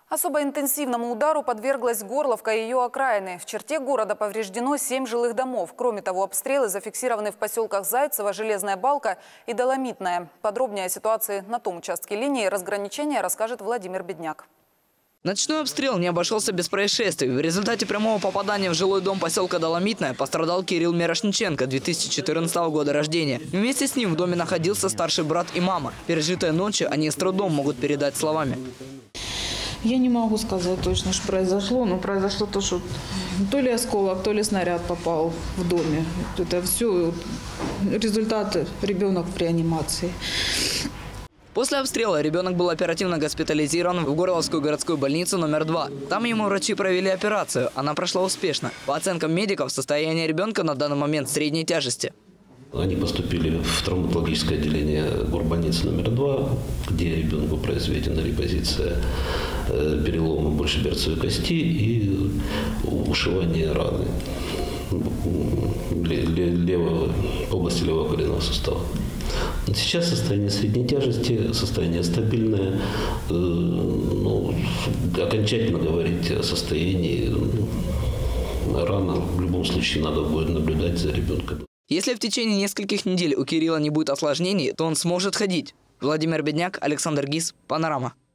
Особо интенсивному удару подверглась Горловка и ее окраины. В черте города повреждено 7 жилых домов. Кроме того, обстрелы зафиксированы в поселках Зайцево, Железная Балка и Доломитная. Подробнее о ситуации на том участке линии разграничения расскажет Владимир Бедняк. Ночной обстрел не обошелся без происшествий. В результате прямого попадания в жилой дом поселка Доломитная пострадал Кирилл Мирошниченко, 2014 года рождения. Вместе с ним в доме находился старший брат и мама. Пережитые ночи они с трудом могут передать словами. Я не могу сказать точно, что произошло, но произошло то, что то ли осколок, то ли снаряд попал в доме. Это все результаты. Ребенок в реанимации. После обстрела ребенок был оперативно госпитализирован в Горловскую городскую больницу номер 2. Там ему врачи провели операцию. Она прошла успешно. По оценкам медиков, состояние ребенка на данный момент средней тяжести. Они поступили в травматологическое отделение горбольницы номер 2, где ребенку произведена репозиция перелома большеберцовой кости и ушивание раны области левого коленного сустава. Сейчас состояние средней тяжести, состояние стабильное. Окончательно говорить о состоянии рано. В любом случае надо будет наблюдать за ребенком. Если в течение нескольких недель у Кирилла не будет осложнений, то он сможет ходить. Владимир Бедняк, Александр Гис, Панорама.